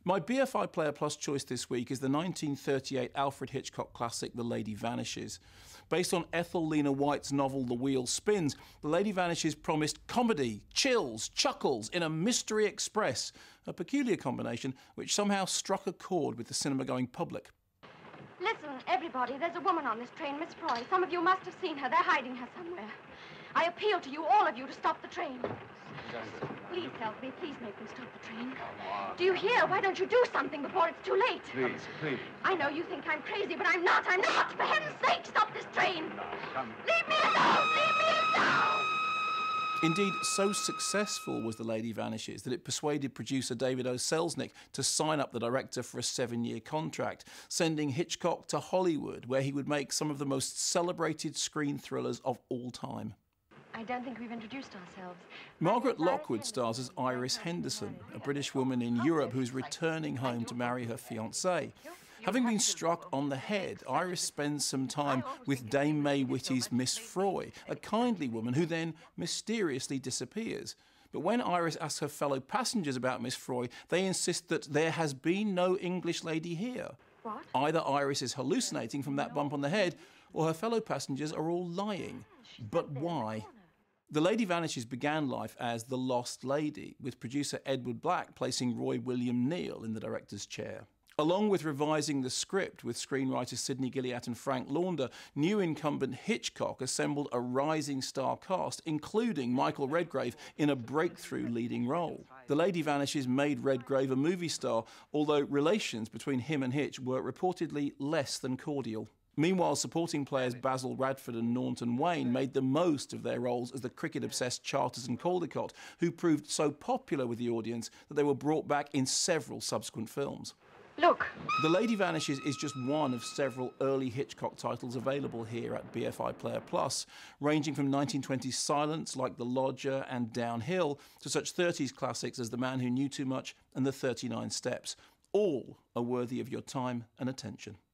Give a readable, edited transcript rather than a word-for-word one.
My BFI Player Plus choice this week is the 1938 Alfred Hitchcock classic The Lady Vanishes. Based on Ethel Lena White's novel The Wheel Spins, The Lady Vanishes promised comedy, chills, chuckles in a mystery express, a peculiar combination which somehow struck a chord with the cinema-going public. Listen, everybody, there's a woman on this train, Miss Froy. Some of you must have seen her. They're hiding her somewhere. I appeal to you, all of you, to stop the train. Please help me. Please make them stop the train. Do you hear? Why don't you do something before it's too late? Please, please. I know you think I'm crazy, but I'm not. I'm not. For heaven's sake, stop this train. No, come. Leave me alone. Leave me alone. Indeed, so successful was The Lady Vanishes that it persuaded producer David O. Selznick to sign up the director for a 7-year contract, sending Hitchcock to Hollywood, where he would make some of the most celebrated screen thrillers of all time. I don't think we've introduced ourselves. Margaret Lockwood stars as Iris Henderson, a British woman in Europe who's returning home to marry her fiancé. Having been struck on the head, Iris spends some time with Dame May Whitty's Miss Froy, a kindly woman who then mysteriously disappears. But when Iris asks her fellow passengers about Miss Froy, they insist that there has been no English lady here. What? Either Iris is hallucinating from that bump on the head, or her fellow passengers are all lying. But why? The Lady Vanishes began life as The Lost Lady, with producer Edward Black placing Roy William Neill in the director's chair. Along with revising the script with screenwriters Sidney Gilliatt and Frank Launder, new incumbent Hitchcock assembled a rising star cast, including Michael Redgrave in a breakthrough leading role. The Lady Vanishes made Redgrave a movie star, although relations between him and Hitch were reportedly less than cordial. Meanwhile, supporting players Basil Radford and Naunton Wayne made the most of their roles as the cricket-obsessed Charters and Caldecott, who proved so popular with the audience that they were brought back in several subsequent films. Look. The Lady Vanishes is just one of several early Hitchcock titles available here at BFI Player Plus, ranging from 1920s silence like The Lodger and Downhill to such 30s classics as The Man Who Knew Too Much and The 39 Steps. All are worthy of your time and attention.